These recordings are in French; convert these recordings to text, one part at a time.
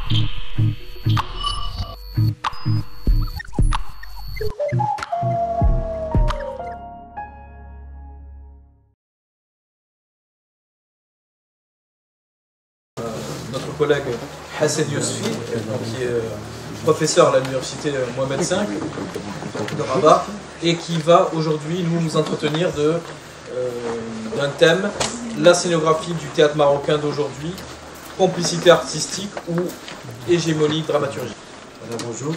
Notre collègue Hassed Yousfi, qui est professeur à l'université Mohamed V de Rabat, et qui va aujourd'hui nous entretenir d'un thème, la scénographie du théâtre marocain d'aujourd'hui, complicité artistique ou hégémonie dramaturgique. Alors, bonjour,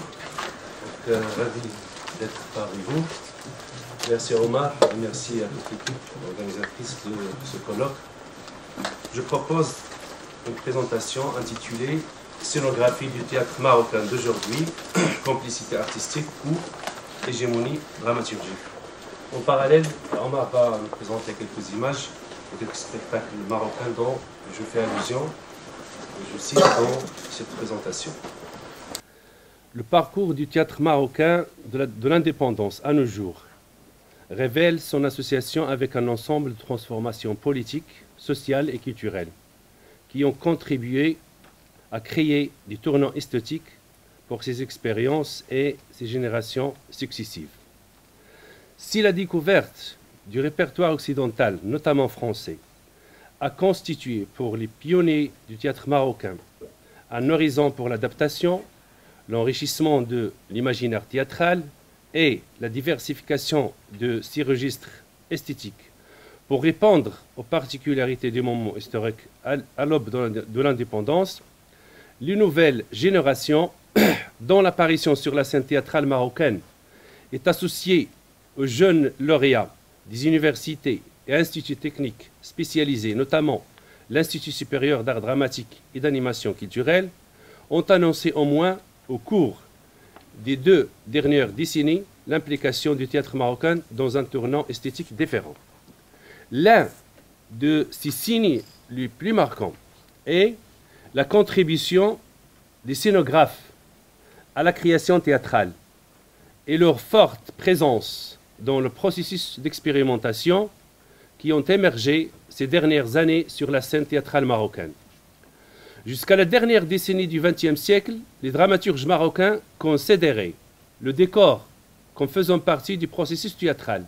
ravi d'être parmi vous. Merci Omar et merci à toute l'équipe organisatrice de ce colloque. Je propose une présentation intitulée « Scénographie du théâtre marocain d'aujourd'hui, complicité artistique ou hégémonie dramaturgique ». En parallèle, Omar va nous présenter quelques images et quelques spectacles marocains dont je fais allusion, je cite dans cette présentation. Le parcours du théâtre marocain de l'indépendance à nos jours révèle son association avec un ensemble de transformations politiques, sociales et culturelles qui ont contribué à créer des tournants esthétiques pour ces expériences et ces générations successives. Si la découverte du répertoire occidental, notamment français, a constitué pour les pionniers du théâtre marocain un horizon pour l'adaptation, l'enrichissement de l'imaginaire théâtral et la diversification de ces registres esthétiques pour répondre aux particularités du moment historique à l'aube de l'indépendance, les nouvelles générations, dont l'apparition sur la scène théâtrale marocaine est associée aux jeunes lauréats des universités et instituts techniques spécialisés, notamment l'Institut supérieur d'art dramatique et d'animation culturelle, ont annoncé au moins au cours des 2 dernières décennies l'implication du théâtre marocain dans un tournant esthétique différent. L'un de ces signes les plus marquants est la contribution des scénographes à la création théâtrale et leur forte présence dans le processus d'expérimentation qui ont émergé ces dernières années sur la scène théâtrale marocaine. Jusqu'à la dernière décennie du XXe siècle, les dramaturges marocains considéraient le décor comme faisant partie du processus théâtral.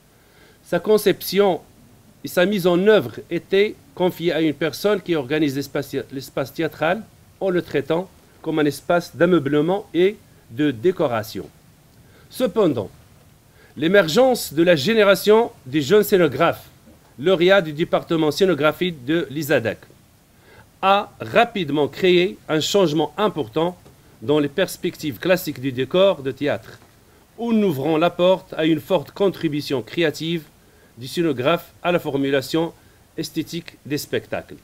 Sa conception et sa mise en œuvre étaient confiées à une personne qui organise l'espace théâtral en le traitant comme un espace d'ameublement et de décoration. Cependant, l'émergence de la génération des jeunes scénographes, lauréats du département scénographie de l'ISADEC, a rapidement créé un changement important dans les perspectives classiques du décor de théâtre, en ouvrant la porte à une forte contribution créative du scénographe à la formulation esthétique des spectacles.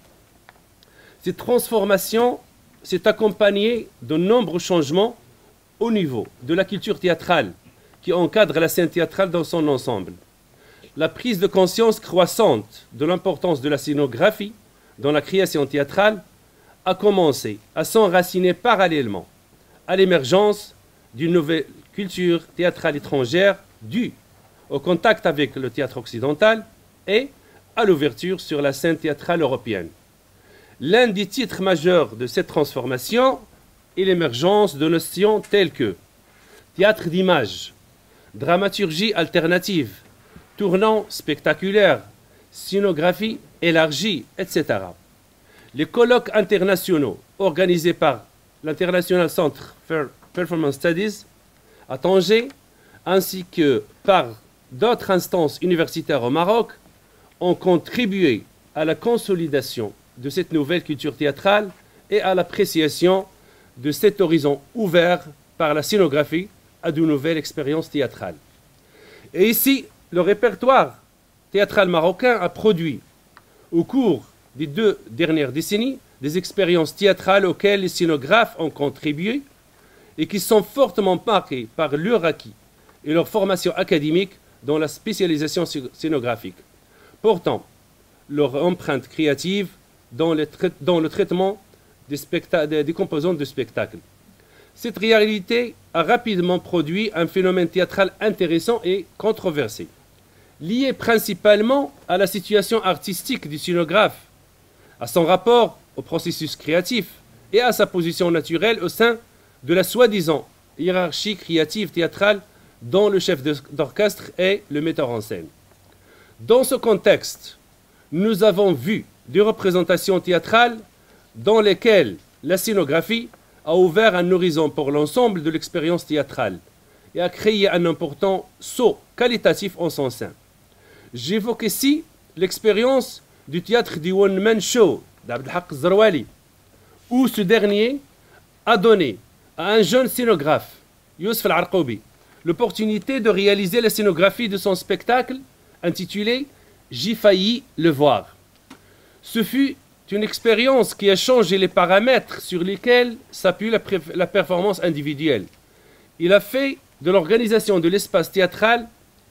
Cette transformation s'est accompagnée de nombreux changements au niveau de la culture théâtrale qui encadre la scène théâtrale dans son ensemble. La prise de conscience croissante de l'importance de la scénographie dans la création théâtrale a commencé à s'enraciner parallèlement à l'émergence d'une nouvelle culture théâtrale étrangère due au contact avec le théâtre occidental et à l'ouverture sur la scène théâtrale européenne. L'un des titres majeurs de cette transformation est l'émergence de notions telles que théâtre d'image, dramaturgie alternative, tournant spectaculaire, scénographie élargie, etc. Les colloques internationaux organisés par l'International Centre for Performance Studies à Tanger, ainsi que par d'autres instances universitaires au Maroc, ont contribué à la consolidation de cette nouvelle culture théâtrale et à l'appréciation de cet horizon ouvert par la scénographie à de nouvelles expériences théâtrales. Et ici, le répertoire théâtral marocain a produit, au cours des 2 dernières décennies, des expériences théâtrales auxquelles les scénographes ont contribué et qui sont fortement marquées par leur acquis et leur formation académique dans la spécialisation scénographique, portant leur empreinte créative dans le traitement des composantes de spectacle. Cette réalité a rapidement produit un phénomène théâtral intéressant et controversé, lié principalement à la situation artistique du scénographe, à son rapport au processus créatif et à sa position naturelle au sein de la soi-disant hiérarchie créative théâtrale dont le chef d'orchestre est le metteur en scène. Dans ce contexte, nous avons vu des représentations théâtrales dans lesquelles la scénographie a ouvert un horizon pour l'ensemble de l'expérience théâtrale et a créé un important saut qualitatif en son sein. J'évoque ici l'expérience du théâtre du One Man Show d'Abdelhak Zarwali, où ce dernier a donné à un jeune scénographe, Youssef Al-Arqoubi, l'opportunité de réaliser la scénographie de son spectacle intitulé « J'ai failli le voir ». Ce fut une expérience qui a changé les paramètres sur lesquels s'appuie la performance individuelle. Il a fait de l'organisation de l'espace théâtral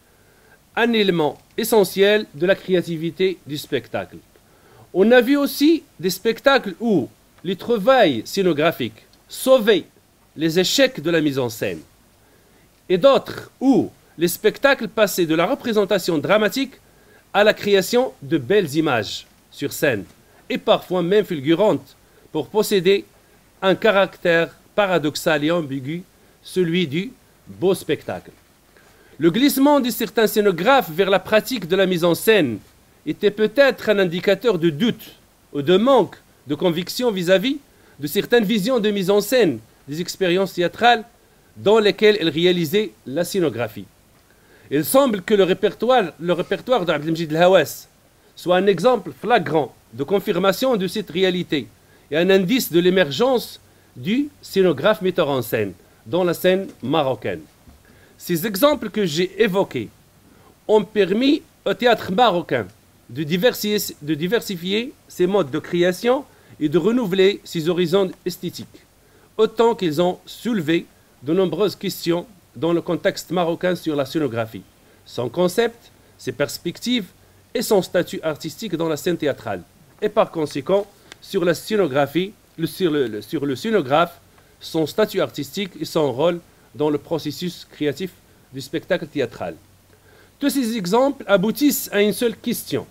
un élément essentiel de la créativité du spectacle. On a vu aussi des spectacles où les trouvailles scénographiques sauvaient les échecs de la mise en scène, et d'autres où les spectacles passaient de la représentation dramatique à la création de belles images sur scène, et parfois même fulgurantes, pour posséder un caractère paradoxal et ambigu, celui du beau spectacle. Le glissement de certains scénographes vers la pratique de la mise en scène était peut-être un indicateur de doute ou de manque de conviction vis-à-vis de certaines visions de mise en scène des expériences théâtrales dans lesquelles elles réalisaient la scénographie. Il semble que le répertoire d'Abdelmjid El-Hawass soit un exemple flagrant de confirmation de cette réalité et un indice de l'émergence du scénographe metteur en scène dans la scène marocaine. Ces exemples que j'ai évoqués ont permis au théâtre marocain de diversifier ses modes de création et de renouveler ses horizons esthétiques, autant qu'ils ont soulevé de nombreuses questions dans le contexte marocain sur la scénographie, son concept, ses perspectives et son statut artistique dans la scène théâtrale, et par conséquent sur la scénographie, sur le scénographe, son statut artistique et son rôle dans le processus créatif du spectacle théâtral. Tous ces exemples aboutissent à une seule question,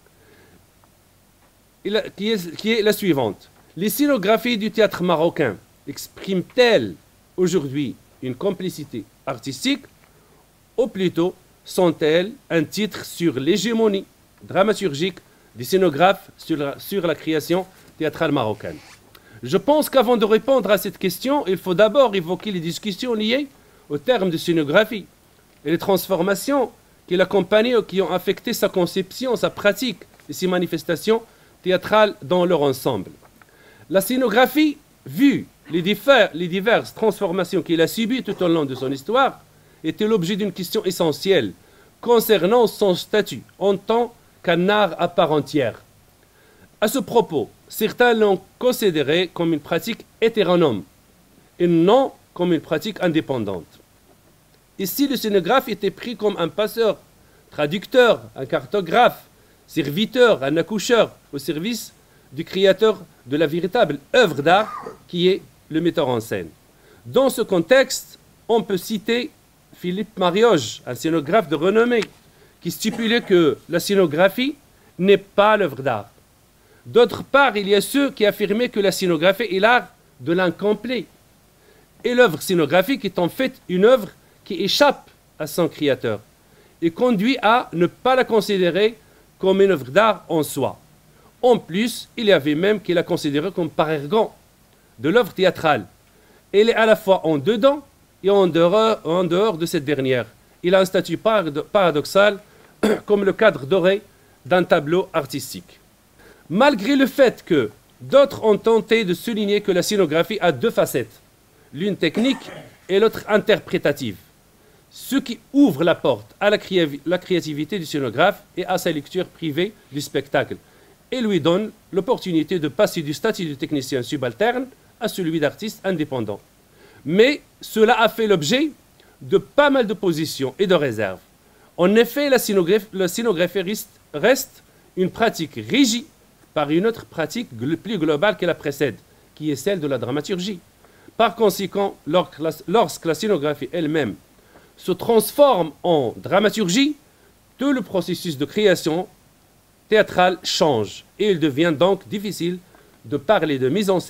qui est la suivante. Les scénographies du théâtre marocain expriment-elles aujourd'hui une complicité artistique, ou plutôt sont-elles un titre sur l'hégémonie dramaturgique des scénographes sur la création théâtrale marocaine? Je pense qu'avant de répondre à cette question, il faut d'abord évoquer les discussions liées au terme de scénographie et les transformations qui l'accompagnaient ou qui ont affecté sa conception, sa pratique et ses manifestations théâtrales dans leur ensemble. La scénographie, vu les diverses transformations qu'il a subies tout au long de son histoire, était l'objet d'une question essentielle concernant son statut en tant qu'un art à part entière. À ce propos, certains l'ont considéré comme une pratique hétéronome et non comme une pratique indépendante. Ici, le scénographe était pris comme un passeur, traducteur, un cartographe, serviteur, un accoucheur au service du créateur de la véritable œuvre d'art qui est le metteur en scène. Dans ce contexte, on peut citer Philippe Marioge, un scénographe de renommée, qui stipulait que la scénographie n'est pas l'œuvre d'art. D'autre part, il y a ceux qui affirmaient que la scénographie est l'art de l'incomplet. Et l'œuvre scénographique est en fait une œuvre qui échappe à son créateur et conduit à ne pas la considérer comme une œuvre d'art en soi. En plus, il y avait même qui la considérait comme parergon de l'œuvre théâtrale. Elle est à la fois en dedans et en dehors de cette dernière. Il a un statut paradoxal comme le cadre doré d'un tableau artistique. Malgré le fait que d'autres ont tenté de souligner que la scénographie a deux facettes, l'une technique et l'autre interprétative, ce qui ouvre la porte à la créativité du scénographe et à sa lecture privée du spectacle, et lui donne l'opportunité de passer du statut de technicien subalterne à celui d'artiste indépendant. Mais cela a fait l'objet de pas mal d'oppositions et de réserves. En effet, la scénographie reste une pratique régie par une autre pratique plus globale qui la précède, qui est celle de la dramaturgie. Par conséquent, lorsque la scénographie elle-même se transforme en dramaturgie, tout le processus de création théâtrale change et il devient donc difficile de parler de mise en scène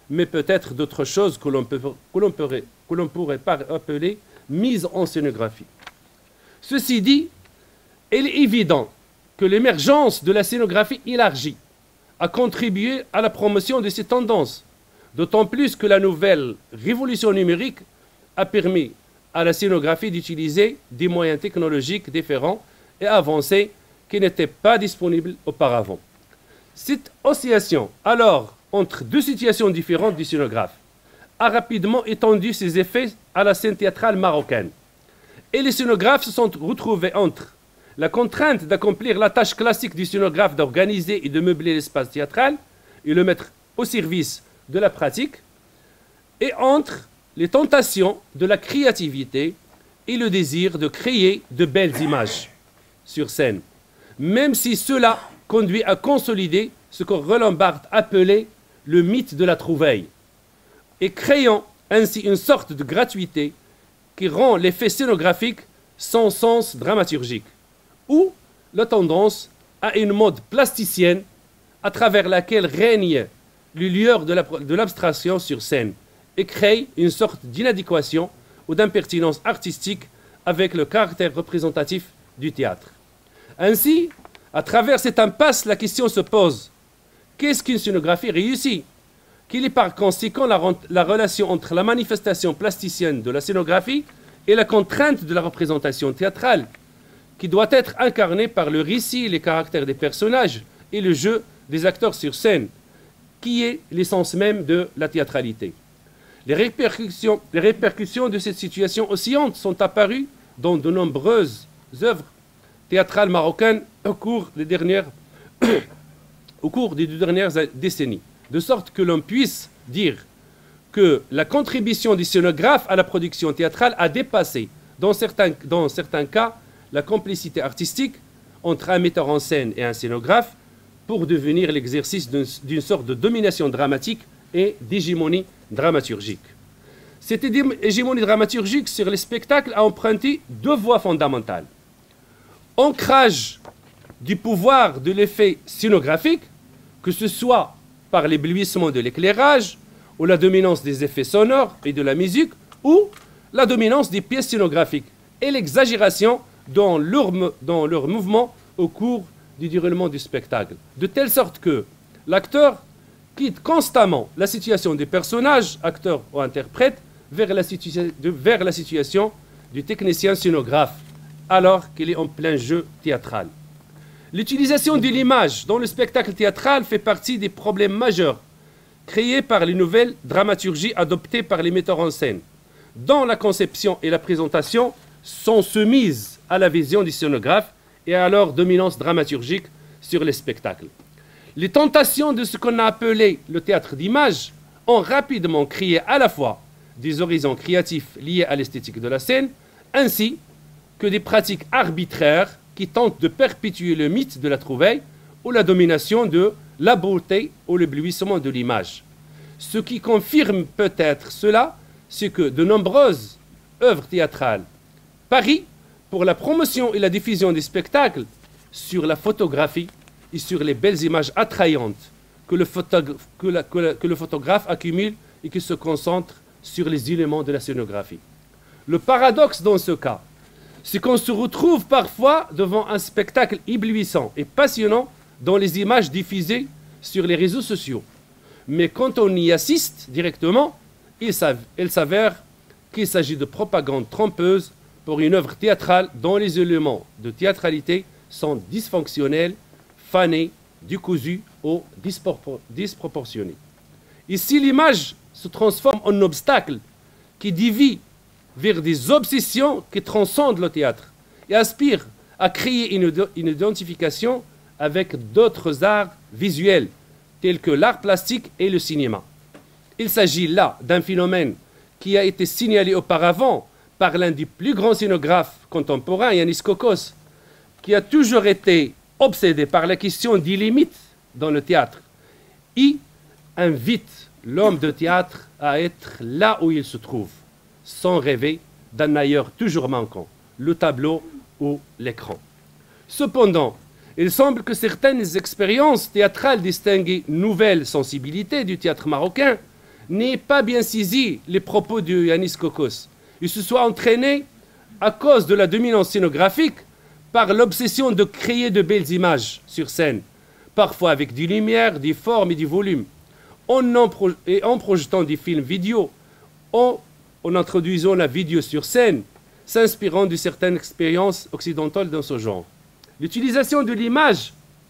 mais peut-être d'autres choses que l'on pourrait appeler mise en scénographie. Ceci dit, il est évident que l'émergence de la scénographie élargie a contribué à la promotion de ces tendances, d'autant plus que la nouvelle révolution numérique a permis à la scénographie d'utiliser des moyens technologiques différents et avancés qui n'étaient pas disponibles auparavant. Cette oscillation, alors, entre deux situations différentes du scénographe, a rapidement étendu ses effets à la scène théâtrale marocaine. Et les scénographes se sont retrouvés entre la contrainte d'accomplir la tâche classique du scénographe d'organiser et de meubler l'espace théâtral et le mettre au service de la pratique, et entre les tentations de la créativité et le désir de créer de belles images sur scène, même si cela conduit à consolider ce que Roland Barthes appelait le mythe de la trouvaille, et créant ainsi une sorte de gratuité qui rend l'effet scénographique sans sens dramaturgique, ou la tendance à une mode plasticienne à travers laquelle règne le lueur de l'abstraction sur scène et crée une sorte d'inadéquation ou d'impertinence artistique avec le caractère représentatif du théâtre. Ainsi, à travers cette impasse, la question se pose: qu'est-ce qu'une scénographie réussie? Quelle est par conséquent la relation entre la manifestation plasticienne de la scénographie et la contrainte de la représentation théâtrale, qui doit être incarnée par le récit, les caractères des personnages et le jeu des acteurs sur scène, qui est l'essence même de la théâtralité. Les répercussions de cette situation oscillante sont apparues dans de nombreuses œuvres théâtrales marocaines au cours des deux dernières décennies, de sorte que l'on puisse dire que la contribution du scénographe à la production théâtrale a dépassé, dans certains cas, la complicité artistique entre un metteur en scène et un scénographe pour devenir l'exercice d'une sorte de domination dramatique et d'hégémonie dramaturgique. Cette hégémonie dramaturgique sur les spectacles a emprunté deux voies fondamentales. Ancrage du pouvoir de l'effet scénographique, que ce soit par l'éblouissement de l'éclairage, ou la dominance des effets sonores et de la musique, ou la dominance des pièces scénographiques et l'exagération dans leur mouvement au cours du déroulement du spectacle, de telle sorte que l'acteur quitte constamment la situation des personnages, acteurs ou interprètes, vers la situation du technicien scénographe, alors qu'il est en plein jeu théâtral. L'utilisation de l'image dans le spectacle théâtral fait partie des problèmes majeurs créés par les nouvelles dramaturgies adoptées par les metteurs en scène, dont la conception et la présentation sont soumises à la vision du scénographe et à leur dominance dramaturgique sur les spectacles. Les tentations de ce qu'on a appelé le théâtre d'image ont rapidement créé à la fois des horizons créatifs liés à l'esthétique de la scène, ainsi que des pratiques arbitraires qui tentent de perpétuer le mythe de la trouvaille ou la domination de la beauté ou l'éblouissement de l'image. Ce qui confirme peut-être cela, c'est que de nombreuses œuvres théâtrales parient pour la promotion et la diffusion des spectacles sur la photographie et sur les belles images attrayantes que le photographe accumule et qui se concentre sur les éléments de la scénographie. Le paradoxe dans ce cas, c'est qu'on se retrouve parfois devant un spectacle éblouissant et passionnant dans les images diffusées sur les réseaux sociaux. Mais quand on y assiste directement, il s'avère qu'il s'agit de propagande trompeuse pour une œuvre théâtrale dont les éléments de théâtralité sont dysfonctionnels, fanés, décousus ou disproportionnés. Ici, l'image se transforme en obstacle qui dévie vers des obsessions qui transcendent le théâtre et aspirent à créer une identification avec d'autres arts visuels tels que l'art plastique et le cinéma. Il s'agit là d'un phénomène qui a été signalé auparavant par l'un des plus grands scénographes contemporains, Yanis Kokos, qui a toujours été obsédé par la question des limites dans le théâtre et invite l'homme de théâtre à être là où il se trouve, sans rêver d'un ailleurs toujours manquant, le tableau ou l'écran. Cependant, il semble que certaines expériences théâtrales distinguent une nouvelle sensibilité du théâtre marocain n'ait pas bien saisi les propos de Yannis Kokos. Il se soit entraîné à cause de la dominance scénographique par l'obsession de créer de belles images sur scène, parfois avec des lumières, des formes et du volume, en projetant des films vidéo, en introduisant la vidéo sur scène, s'inspirant de certaines expériences occidentales dans ce genre. L'utilisation de l'image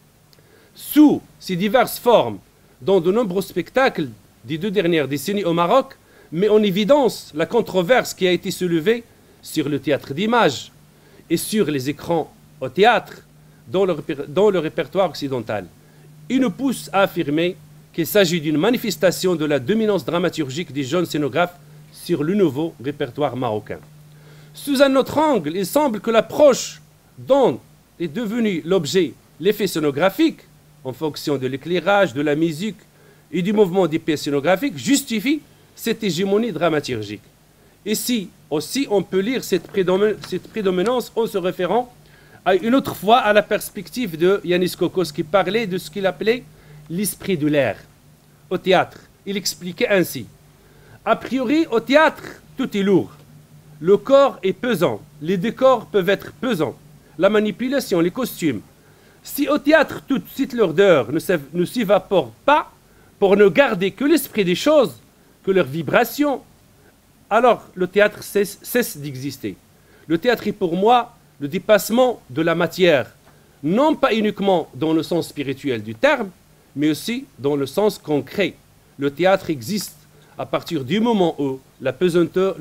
sous ces diverses formes dans de nombreux spectacles des 2 dernières décennies au Maroc met en évidence la controverse qui a été soulevée sur le théâtre d'image et sur les écrans au théâtre dans le répertoire occidental. Il nous pousse à affirmer qu'il s'agit d'une manifestation de la dominance dramaturgique des jeunes scénographes sur le nouveau répertoire marocain. Sous un autre angle, il semble que l'approche dont est devenu l'objet l'effet scénographique, en fonction de l'éclairage, de la musique et du mouvement des pièces scénographiques, justifie cette hégémonie dramaturgique. Ici aussi, on peut lire cette prédominance en se référant à une autre fois à la perspective de Yannis Kokos qui parlait de ce qu'il appelait l'esprit de l'air au théâtre. Il expliquait ainsi: a priori, au théâtre, tout est lourd. Le corps est pesant, les décors peuvent être pesants, la manipulation, les costumes. Si au théâtre toute cette lourdeur ne s'évapore pas pour ne garder que l'esprit des choses, que leur vibration, alors le théâtre cesse d'exister. Le théâtre est pour moi le dépassement de la matière, non pas uniquement dans le sens spirituel du terme, mais aussi dans le sens concret. Le théâtre existe à partir du moment où la pesanteur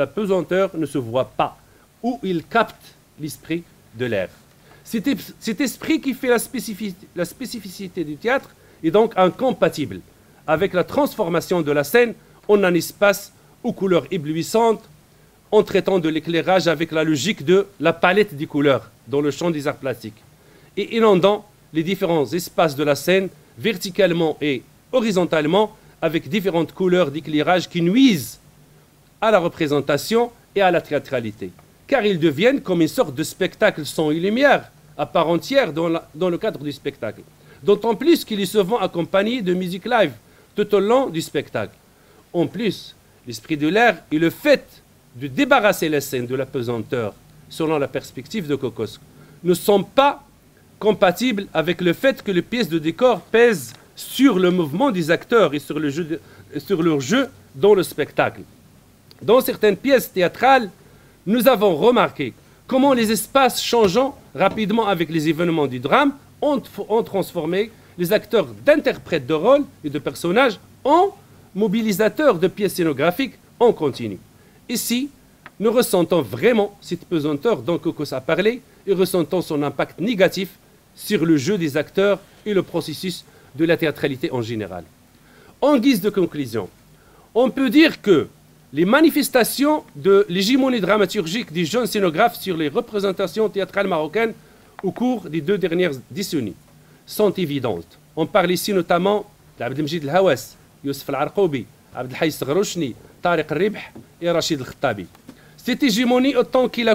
ne se voit pas, où il capte l'esprit de l'air. Cet esprit qui fait la spécificité du théâtre est donc incompatible avec la transformation de la scène en un espace aux couleurs éblouissantes, en traitant de l'éclairage avec la logique de la palette des couleurs dans le champ des arts plastiques, et inondant les différents espaces de la scène verticalement et horizontalement avec différentes couleurs d'éclairage qui nuisent à la représentation et à la théâtralité, car ils deviennent comme une sorte de spectacle son et lumière à part entière dans le cadre du spectacle. D'autant plus qu'il est souvent accompagné de musique live tout au long du spectacle. En plus, l'esprit de l'air est le fait de débarrasser la scène de la pesanteur, selon la perspective de Kokos, ne sont pas compatibles avec le fait que les pièces de décor pèsent sur le mouvement des acteurs et sur leur jeu dans le spectacle. Dans certaines pièces théâtrales, nous avons remarqué comment les espaces changeant rapidement avec les événements du drame ont transformé les acteurs d'interprètes de rôles et de personnages en mobilisateurs de pièces scénographiques en continu. Ici, nous ressentons vraiment cette pesanteur dont Kokos a parlé et ressentons son impact négatif sur le jeu des acteurs et le processus de la théâtralité en général. En guise de conclusion, on peut dire que les manifestations de l'hégémonie dramaturgique des jeunes scénographes sur les représentations théâtrales marocaines au cours des 2 dernières décennies sont évidentes. On parle ici notamment d'Abdelmjid El-Hawass, Youssef El-Arqoubi, Abdelhaï Sghrouchni, Tariq El-Ribh et Rachid El-Khattabi. Cette hégémonie, autant qu'il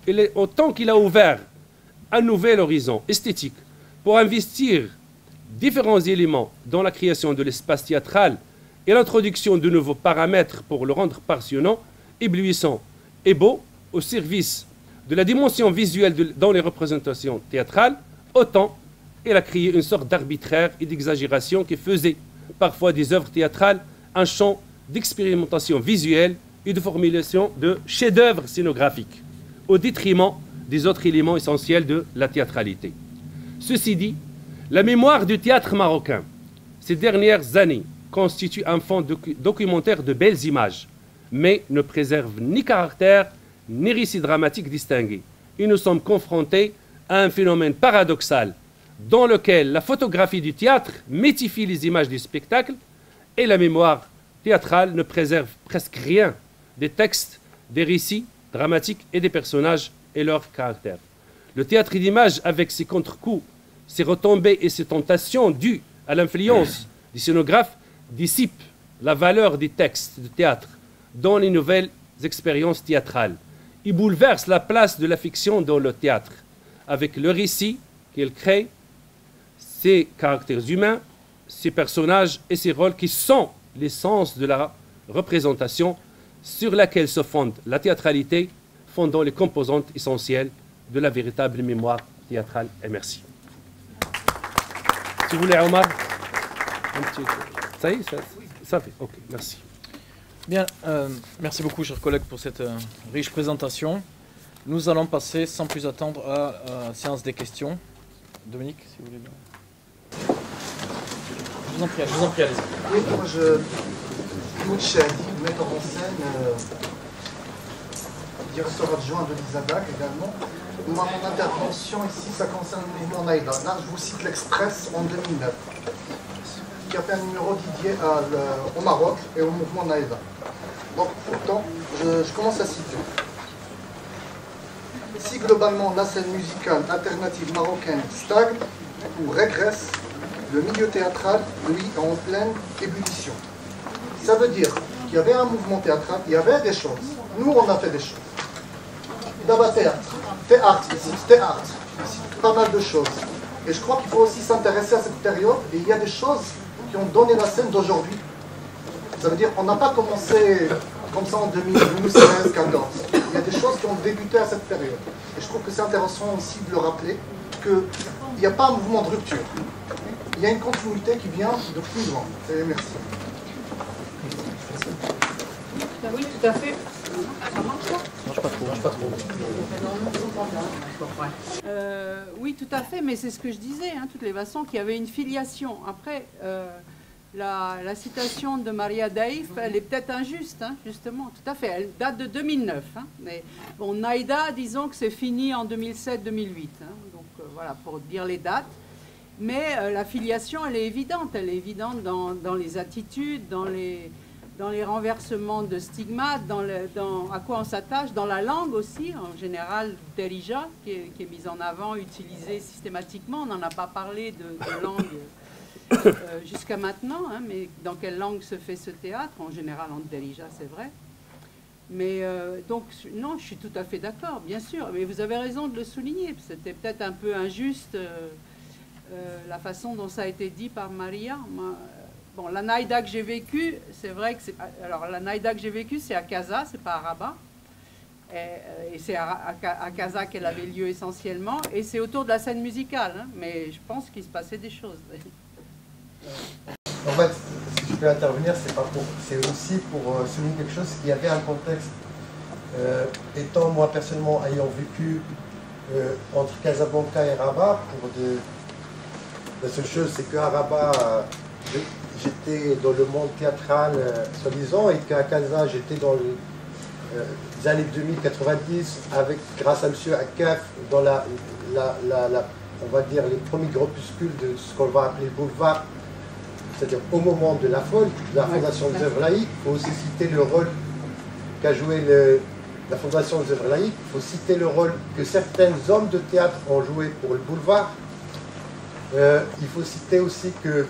a ouvert un nouvel horizon esthétique pour investir différents éléments dans la création de l'espace théâtral et l'introduction de nouveaux paramètres pour le rendre passionnant, éblouissant et beau au service de la dimension visuelle dans les représentations théâtrales, autant elle a créé une sorte d'arbitraire et d'exagération qui faisait parfois des œuvres théâtrales un champ d'expérimentation visuelle et de formulation de chefs-d'œuvre scénographiques, au détriment des autres éléments essentiels de la théâtralité. Ceci dit, la mémoire du théâtre marocain, ces dernières années, constitue un fond documentaire de belles images, mais ne préserve ni caractère, ni récit dramatique distingué. Et nous sommes confrontés à un phénomène paradoxal dans lequel la photographie du théâtre métifie les images du spectacle et la mémoire théâtrale ne préserve presque rien des textes, des récits dramatiques et des personnages et leur caractère. Le théâtre d'image, avec ses contre-coups, ses retombées et ses tentations dues à l'influence des scénographes, dissipe la valeur des textes de théâtre dans les nouvelles expériences théâtrales. Il bouleverse la place de la fiction dans le théâtre, avec le récit qu'il crée, ses caractères humains, ses personnages et ses rôles qui sont l'essence de la représentation sur laquelle se fonde la théâtralité, fondant les composantes essentielles de la véritable mémoire théâtrale. Et merci. Si vous voulez, Omar, un petit... Ça y est, ça fait. Ok, merci. Bien, merci beaucoup, chers collègues, pour cette riche présentation. Nous allons passer, sans plus attendre, à la séance des questions. Dominique, si vous voulez bien. Je vous en prie, allez-y. Oui, moi metteur en scène, directeur adjoint de l'ISADAC également. Mon intervention ici, ça concerne le mouvement Naïda. Là, je vous cite l'Express en 2009, qui a fait un numéro dédié au Maroc et au mouvement Naïda. Donc, pourtant, je commence à citer. Si globalement la scène musicale alternative marocaine stagne ou régresse, le milieu théâtral, lui, est en pleine ébullition. Ça veut dire qu'il y avait un mouvement théâtral, il y avait des choses. Nous, on a fait des choses. D'abord, théâtre, pas mal de choses. Et je crois qu'il faut aussi s'intéresser à cette période. Et il y a des choses qui ont donné la scène d'aujourd'hui. Ça veut dire qu'on n'a pas commencé comme ça en 2012, 2013, 2014. Il y a des choses qui ont débuté à cette période. Et je trouve que c'est intéressant aussi de le rappeler qu'il n'y a pas un mouvement de rupture. Il y a une continuité qui vient de plus loin. Et merci. Oui, tout à fait. Oui, tout à fait, mais c'est ce que je disais, hein, toutes les façons, qu'il y avait une filiation. Après, la citation de Maria Daïf, elle est peut-être injuste, hein, justement, tout à fait. Elle date de 2009. Hein, mais bon, Naïda, disons que c'est fini en 2007-2008. Hein, donc voilà, pour dire les dates. Mais la filiation, elle est évidente. Elle est évidente dans les attitudes, dans les renversements de stigmates, dans à quoi on s'attache, dans la langue aussi, en général, Derija, qui est mise en avant, utilisée systématiquement. On n'en a pas parlé de langue jusqu'à maintenant, hein, mais dans quelle langue se fait ce théâtre? En général, en Derija, c'est vrai. Mais donc, non, je suis tout à fait d'accord, bien sûr. Mais vous avez raison de le souligner. C'était peut-être un peu injuste la façon dont ça a été dit par Maria. Bon, la Naïda que j'ai vécue, c'est vrai que c'est... Alors, la Naïda que j'ai vécue, c'est à Casa, c'est pas à Rabat. Et c'est à Casa qu'elle avait lieu essentiellement. Et c'est autour de la scène musicale. Hein, mais je pense qu'il se passait des choses. En fait, si je peux intervenir, c'est aussi pour souligner quelque chose, qu'il y avait un contexte, étant moi personnellement ayant vécu entre Casablanca et Rabat, la seule chose, c'est qu'à Rabat, j'étais dans le monde théâtral, soi-disant, et qu'à Casa, j'étais dans les années 2090, grâce à M. Akaf, dans on va dire, les premiers groupuscules de ce qu'on va appeler le boulevard, c'est-à-dire au moment de la fondation des œuvres laïques. Il faut aussi citer le rôle qu'a joué la fondation des œuvres laïques. Il faut citer le rôle que certains hommes de théâtre ont joué pour le boulevard. Il faut citer aussi que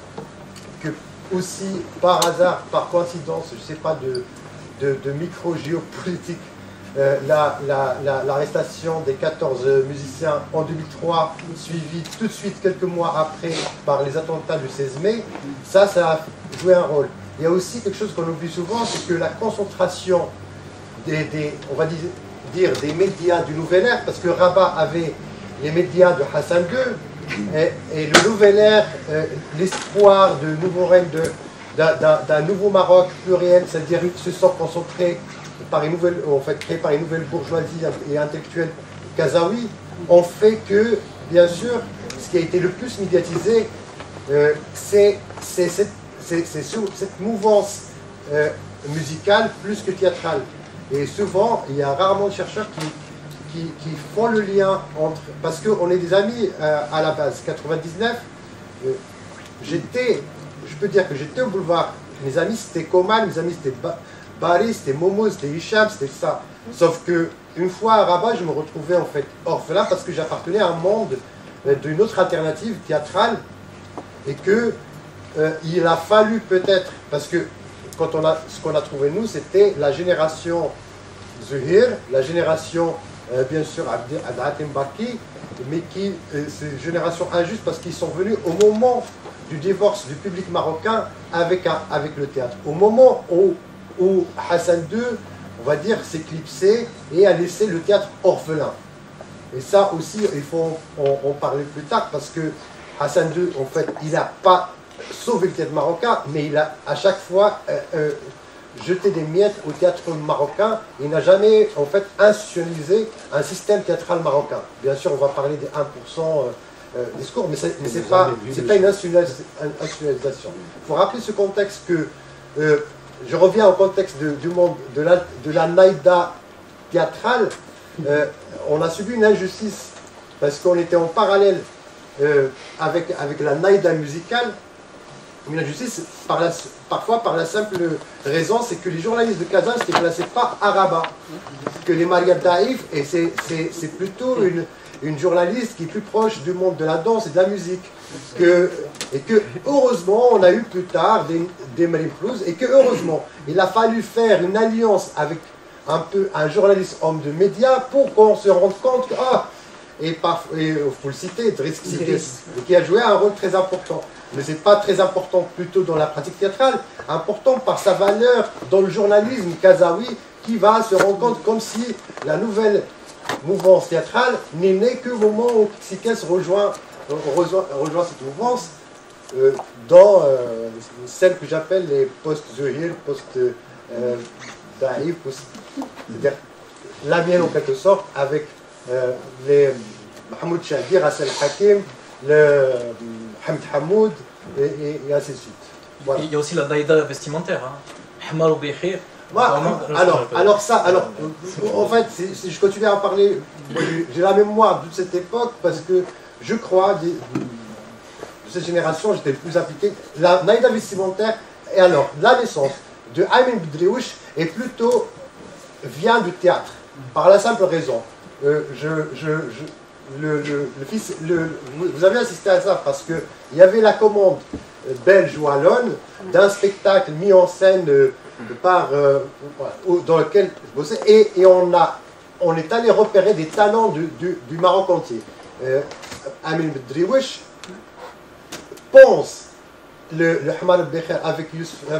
aussi par hasard, par coïncidence, je ne sais pas, de micro-géopolitique, l'arrestation des 14 musiciens en 2003, suivi tout de suite quelques mois après par les attentats du 16 mai, ça a joué un rôle. Il y a aussi quelque chose qu'on oublie souvent, c'est que la concentration on va dire des médias du Nouvel Air, parce que Rabat avait les médias de Hassan II, et le Nouvel Air, l'espoir de nouveau règne d'un nouveau Maroc pluriel, c'est-à-dire se sont concentrés créés par une nouvelle bourgeoisie et intellectuelle kazaouis, ont fait que, bien sûr, ce qui a été le plus médiatisé, c'est cette mouvance musicale plus que théâtrale. Et souvent, il y a rarement de chercheurs qui font le lien entre... Parce qu'on est des amis à la base. 99, je peux dire que j'étais au boulevard. Mes amis, c'était Komal, mes amis, c'était Bari, c'était Momo, c'était Hicham, c'était ça. Sauf que une fois à Rabat, je me retrouvais en fait orphelin parce que j'appartenais à un monde d'une autre alternative théâtrale et que il a fallu peut-être, parce que ce qu'on a trouvé nous, c'était la génération Zuhir, la génération bien sûr Abdelhatim Baki, mais qui, c'est une génération injuste parce qu'ils sont venus au moment du divorce du public marocain avec le théâtre. Au moment où Hassan II, on va dire, s'est clipsé et a laissé le théâtre orphelin. Et ça aussi, il faut en parler plus tard parce que Hassan II, en fait, il n'a pas sauvé le théâtre marocain, mais il a à chaque fois jeté des miettes au théâtre marocain. Il n'a jamais, en fait, institutionnalisé un système théâtral marocain. Bien sûr, on va parler des 1% discours, mais ce n'est pas une institutionnalisation. Il faut rappeler ce contexte que, je reviens au contexte du monde de la naïda théâtrale. On a subi une injustice parce qu'on était en parallèle avec la naïda musicale. Une injustice parfois par la simple raison, c'est que les journalistes de Kazan ne se déplaçaient pas à Rabat. Que les Maria Daïf, et c'est plutôt une journaliste qui est plus proche du monde de la danse et de la musique. Et que heureusement, on a eu plus tard des Marim Plouz, et que heureusement, il a fallu faire une alliance avec un journaliste homme de médias pour qu'on se rende compte que, il faut le citer, Driss Xides, qui a joué un rôle très important. Mais ce n'est pas très important plutôt dans la pratique théâtrale, important par sa valeur dans le journalisme kazaoui, qui va se rendre compte comme si la nouvelle mouvance théâtrale n'est née qu'au moment où Xides rejoint cette mouvance dans celle que j'appelle les post-Zuhir, post-Daïf, c'est-à-dire la mienne en quelque sorte, avec les Mahmoud Chahdi, Rassel Hakim, le Hamid Hamoud et ainsi de suite. Voilà. Il y a aussi la naïda vestimentaire. Hamar ou Bihir. Alors, en fait, si je continue à en parler, j'ai la mémoire de cette époque parce que je crois, de cette génération, j'étais le plus impliqué. La naïda vestimentaire, et alors, la naissance de Aymin Bedriouch est plutôt vient du théâtre, par la simple raison. Vous avez assisté à ça parce qu'il y avait la commande belge wallonne d'un spectacle mis en scène dans lequel je bossais et on est allé repérer des talents du Maroc entier. Amin Bedriouch pense le Hamar al-Bekher avec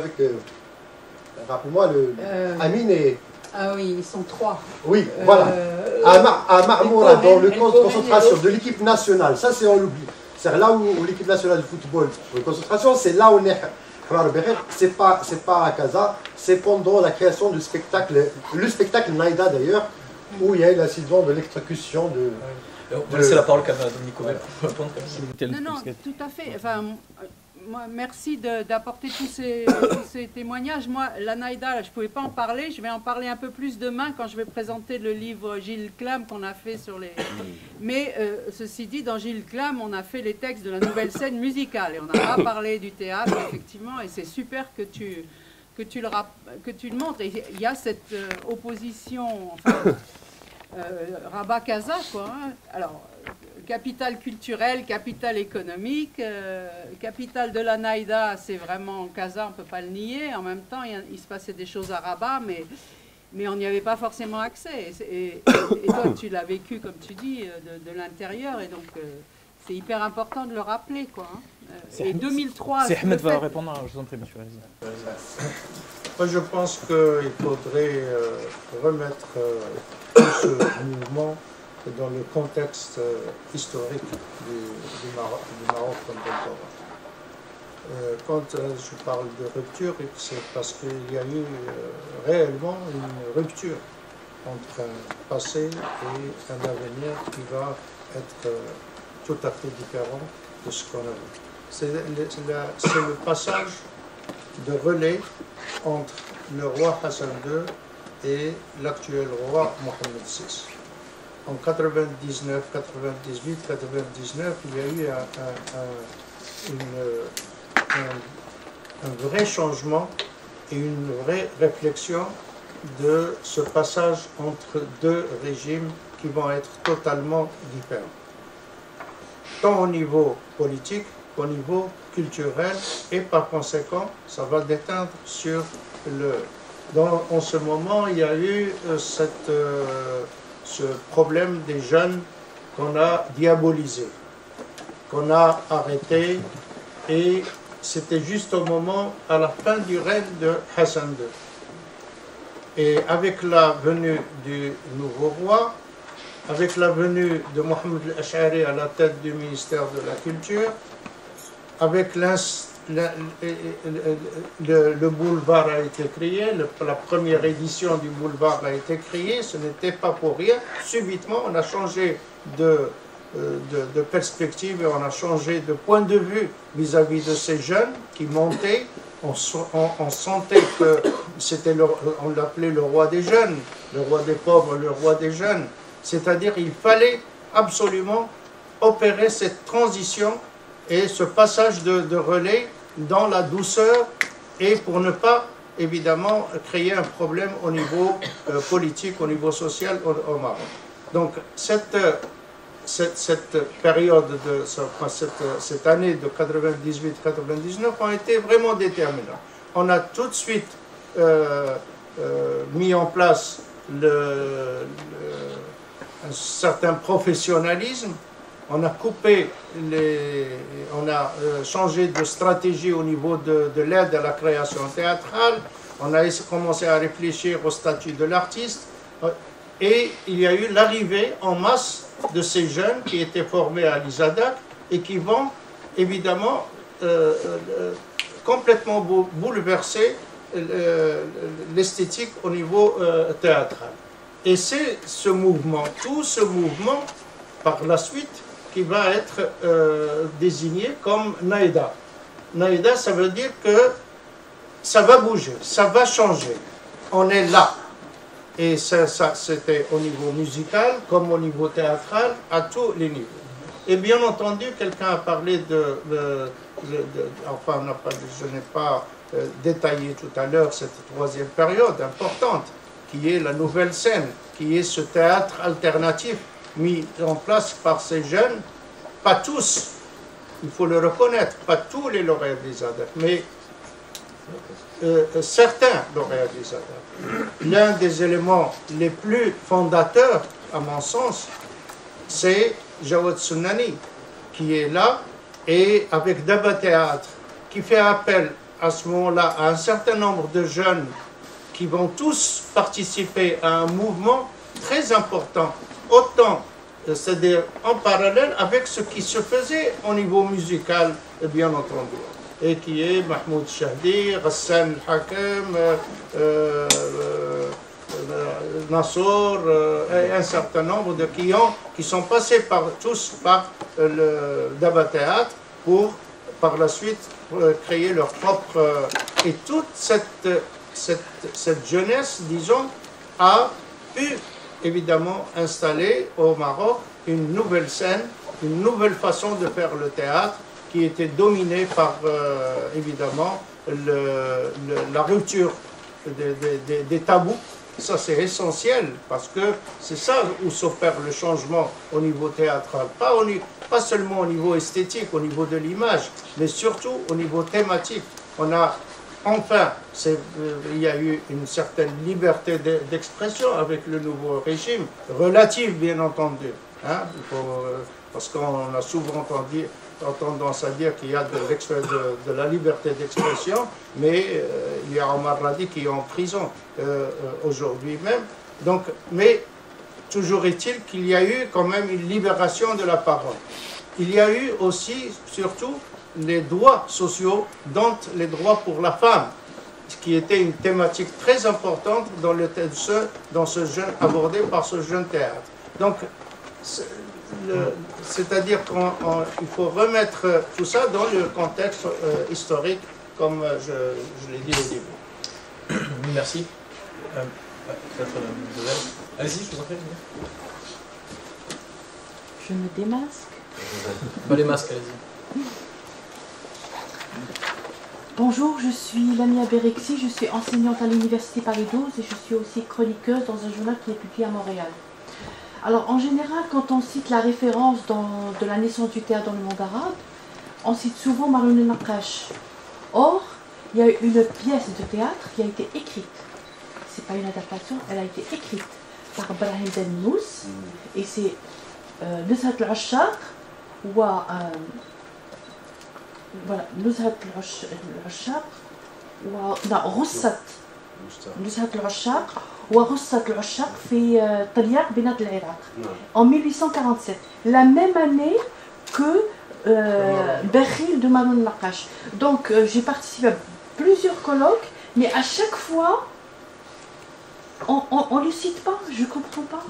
rappelez-moi, Amin et... Ah oui, ils sont 3. Oui, voilà. À Marmoura, dans le camp de concentration de l'équipe nationale, ça c'est on l'oublie. C'est là où l'équipe nationale de football, de concentration, c'est là où on est. C'est pas à Casa, c'est pendant la création du spectacle, le spectacle Naïda d'ailleurs, où il y a eu l'incident de l'exécution de... On va laisser la parole à Dominique Covel pour répondre. Non, tout à fait. Enfin, moi, merci d'apporter tous ces témoignages. Moi, la Naïda, je ne pouvais pas en parler. Je vais en parler un peu plus demain quand je vais présenter le livre Gilles Clam qu'on a fait sur les... Mais ceci dit, dans Gilles Clam, on a fait les textes de la nouvelle scène musicale. Et on n'a pas parlé du théâtre, effectivement. Et c'est super que tu le montres. Et il y a cette opposition... Enfin, Rabat-Casa, quoi. Hein. Alors, capitale culturelle, capitale économique, capitale de la Naïda, c'est vraiment Casa, on ne peut pas le nier. En même temps, il se passait des choses à Rabat, mais on n'y avait pas forcément accès. Et toi, tu l'as vécu, comme tu dis, de l'intérieur, et donc c'est hyper important de le rappeler, quoi. Hein. Et 2003... C'est Ahmed va répondre, je vous en prie, monsieur. Moi, je pense qu'il faudrait remettre tout ce mouvement dans le contexte historique du Maroc contemporain. Quand je parle de rupture, c'est parce qu'il y a eu réellement une rupture entre un passé et un avenir qui va être tout à fait différent de ce qu'on a vu. C'est le passage de relais entre le roi Hassan II et l'actuel roi Mohamed VI. En 99, 98, 99, il y a eu un vrai changement et une vraie réflexion de ce passage entre deux régimes qui vont être totalement différents. Tant au niveau politique qu'au niveau culturel, et par conséquent, ça va déteindre sur en ce moment, il y a eu ce problème des jeunes qu'on a diabolisé, qu'on a arrêté, et c'était juste au moment, à la fin du règne de Hassan II. Et avec la venue du nouveau roi, avec la venue de Mohamed al-Ash'ari à la tête du ministère de la Culture, avec le boulevard a été créé, la première édition du boulevard a été créée, ce n'était pas pour rien. Subitement, on a changé de perspective et on a changé de point de vue vis-à-vis de ces jeunes qui montaient. On sentait que c'était, on l'appelait le roi des jeunes, le roi des pauvres, le roi des jeunes. C'est-à-dire qu'il fallait absolument opérer cette transition et ce passage de relais dans la douceur, et pour ne pas évidemment créer un problème au niveau politique, au niveau social au Maroc. Donc cette période, cette année de 98-99 ont été vraiment déterminants. On a tout de suite mis en place un certain professionnalisme. On a coupé on a changé de stratégie au niveau de l'aide à la création théâtrale. On a commencé à réfléchir au statut de l'artiste. Et il y a eu l'arrivée en masse de ces jeunes qui étaient formés à l'ISADAC et qui vont évidemment complètement bouleverser l'esthétique au niveau théâtral. Et c'est ce mouvement, tout ce mouvement, par la suite, qui va être désigné comme Naïda. Naïda, ça veut dire que ça va bouger, ça va changer. On est là. Et ça c'était au niveau musical comme au niveau théâtral, à tous les niveaux. Et bien entendu, quelqu'un a parlé enfin, je n'ai pas détaillé tout à l'heure cette troisième période importante, qui est la nouvelle scène, qui est ce théâtre alternatif mis en place par ces jeunes, pas tous, il faut le reconnaître, pas tous les lauréats des ADAC, mais certains lauréats des ADAC. L'un des éléments les plus fondateurs, à mon sens, c'est Jawad Sunnani, qui est là, et avec Daba Théâtre, qui fait appel à ce moment-là à un certain nombre de jeunes qui vont tous participer à un mouvement très important, autant, c'est-à-dire en parallèle avec ce qui se faisait au niveau musical, bien entendu, et qui est Mahmoud Chahdi, Ghassan Hakem, Nassour, et un certain nombre de qui sont passés tous par le Daba Théâtre pour, par la suite, créer leur propre... et toute cette jeunesse, disons, a pu évidemment installer au Maroc une nouvelle scène, une nouvelle façon de faire le théâtre qui était dominée par, évidemment, la rupture des tabous. Ça, c'est essentiel parce que c'est ça où s'opère le changement au niveau théâtral. Pas seulement au niveau esthétique, au niveau de l'image, mais surtout au niveau thématique. On a enfin, il y a eu une certaine liberté d'expression avec le nouveau régime, relative bien entendu, hein, parce qu'on a souvent tendance à dire qu'il y a de la liberté d'expression, mais il y a Omar Radi qui est en prison aujourd'hui même. Donc, mais toujours est-il qu'il y a eu quand même une libération de la parole. Il y a eu aussi, surtout, les droits sociaux, dont les droits pour la femme, qui était une thématique très importante dans ce jeune, abordé par ce jeune théâtre. Donc, c'est-à-dire qu'il faut remettre tout ça dans le contexte historique, comme je l'ai dit au début. Merci. Allez-y, je vous en prie. Je me démasque. Pas les masques, allez-y. Bonjour, je suis Lamia Berexi, je suis enseignante à l'Université Paris 12 et je suis aussi chroniqueuse dans un journal qui est publié à Montréal. Alors en général, quand on cite la référence de la naissance du théâtre dans le monde arabe, on cite souvent Maroun el-Naqash. Or, il y a une pièce de théâtre qui a été écrite. C'est pas une adaptation, elle a été écrite par Brahim Ben Mous et c'est نزهة العشاق و نزهة العشاق غصة نزهة العشاق وغصة العشاق في طلياق بلاد العراق en 1847, la même année que Bakhil de Maroun Naqash. Donc j'ai participé à plusieurs colloques, mais à chaque fois on ne le cite pas, je ne comprends pas.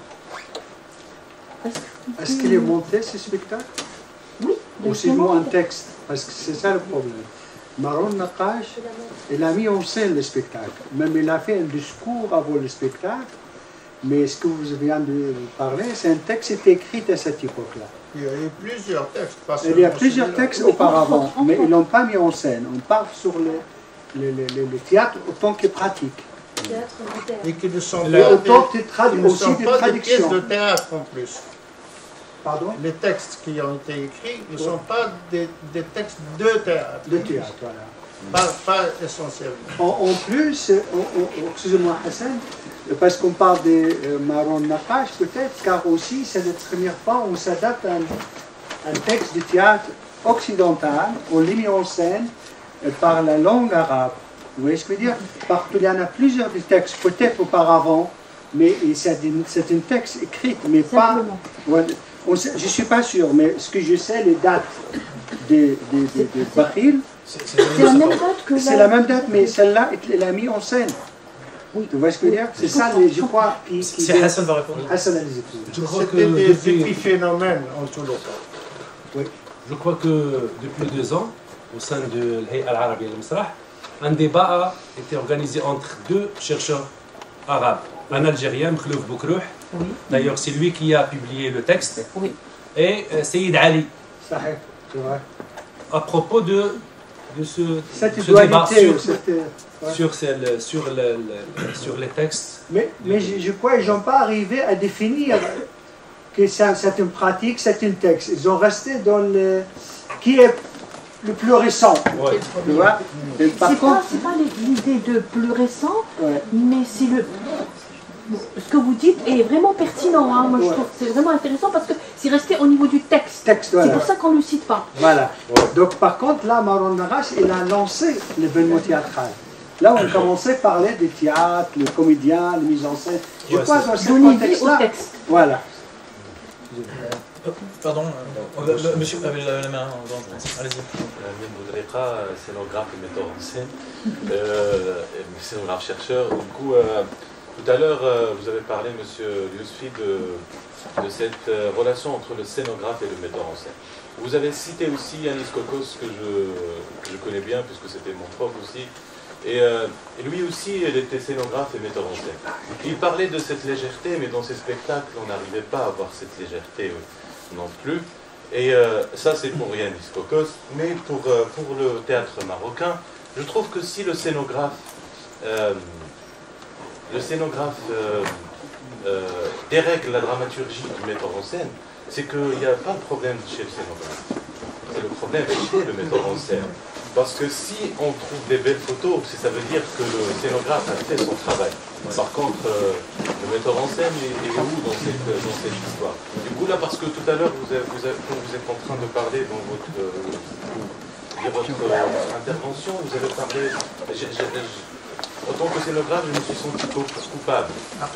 Est-ce qu'il est monté ce spectacle? Oui. Ou seulement un texte? Parce que c'est ça le problème. Maroun Naqash, il a mis en scène le spectacle. Même il a fait un discours avant le spectacle. Mais ce que vous venez de parler, c'est un texte qui était écrit à cette époque-là. Il y a eu plusieurs textes. Il y a plusieurs textes auparavant, mais ils ne l'ont pas mis en scène. On parle sur le théâtre autant que pratique. Et qui ne sont pas des pièces de théâtre en plus. Pardon? Les textes qui ont été écrits ne sont pas des textes de théâtre. De théâtre, voilà. Pas essentiellement. En plus, excusez-moi Hassan, parce qu'on parle de Maroun Naqash peut-être, car aussi c'est la première fois où on s'adapte à un texte de théâtre occidental, on l'a mis en scène par la langue arabe. Vous voyez ce que je veux dire? Parce qu'il y en a plusieurs des textes, peut-être auparavant, mais c'est un texte écrit, mais pas... Ouais, je ne suis pas sûr, mais ce que je sais, les dates de Bakhil, c'est la même date que c'est la même date, mais celle-là, elle l'a mis en scène. Oui. Tu vois ce que je veux dire? C'est ça, je crois. C'est Hassan va répondre. Hassan, allez-y. Je crois que des épiphénomènes en tous les cas. Oui. Je crois que depuis 2 ans, au sein de l'Hay'a al-Arabia al-Masrah, un débat a été organisé entre 2 chercheurs arabes. Un Algérien, Mkhlouf Boukrouh, d'ailleurs c'est lui qui a publié le texte, et Sayyid Ali, à propos de ce débat sur les textes. Mais je crois qu'ils n'ont pas arrivé à définir que c'est une pratique, c'est un texte. Ils ont resté dans le... qui est le plus récent. Ouais. Tu vois? C'est pas l'idée de plus récent, mais c'est le... Ce que vous dites est vraiment pertinent. Hein. Moi, je trouve que c'est vraiment intéressant parce que c'est resté au niveau du texte. Voilà. C'est pour ça qu'on ne le cite pas. Voilà. Donc, par contre, là, Maroun Naqash, il a lancé l'événement théâtral. Là, on commençait à parler des théâtres, les comédiens, les mises en scène. Je crois dans ce contexte-là. Voilà. Pardon, monsieur avait la main en grand. Allez-y. Amin Boudrika, scénographe et metteur en scène, scénographe chercheur. Du coup, tout à l'heure, vous avez parlé, monsieur Yousfi, de cette relation entre le scénographe et le metteur en scène. Vous avez cité aussi Yanis Kokos, que je connais bien, puisque c'était mon prof aussi. Et lui aussi, il était scénographe et metteur en scène. Il parlait de cette légèreté, mais dans ses spectacles, on n'arrivait pas à voir cette légèreté non plus. Et ça, c'est pour Yanis Kokos. Mais pour le théâtre marocain, je trouve que si le scénographe dérègle la dramaturgie du metteur en scène, c'est qu'il n'y a pas de problème chez le scénographe. C'est le problème chez le metteur en scène. Parce que si on trouve des belles photos, ça veut dire que le scénographe a fait son travail. Par contre, le metteur en scène est où dans cette histoire? Du coup, là, parce que tout à l'heure, quand vous êtes en train de parler dans votre intervention, vous avez parlé... En tant que scénographe, je me suis senti coupable.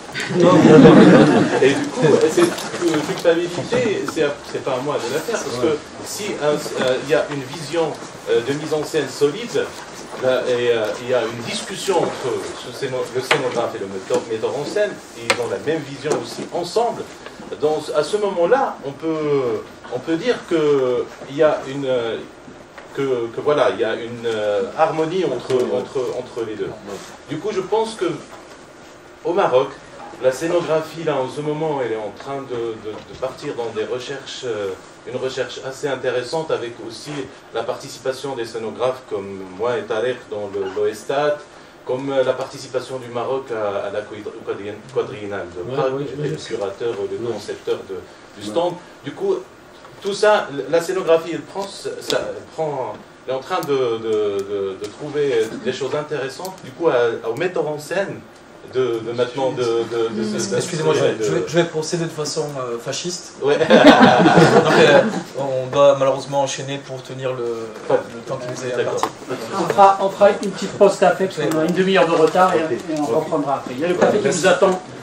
Et du coup, cette culpabilité, c'est pas à moi de la faire, parce que si il y a une vision de mise en scène solide, et il y a une discussion entre le scénographe et le metteur en scène, et ils ont la même vision aussi ensemble, à ce moment-là, on peut dire qu'il y a une... voilà, il y a une harmonie entre les deux. Du coup, je pense que au Maroc, la scénographie, là, en ce moment, elle est en train de partir dans des recherches, une recherche assez intéressante, avec aussi la participation des scénographes comme moi et Tarek dans l'OESTAT, comme la participation du Maroc à la quadriennale de Prague, j'étais le curateur, le concepteur du stand. Du coup, tout ça, la scénographie, elle est en train de trouver des choses intéressantes. Du coup, au metteur en scène, maintenant de excusez-moi, je vais procéder de façon fasciste. Ouais. Donc, on doit malheureusement enchaîner pour tenir le temps qui nous est imparti. On fera une petite pause café, parce qu'on a une demi-heure de retard et on reprendra après. Il y a le café qui nous attend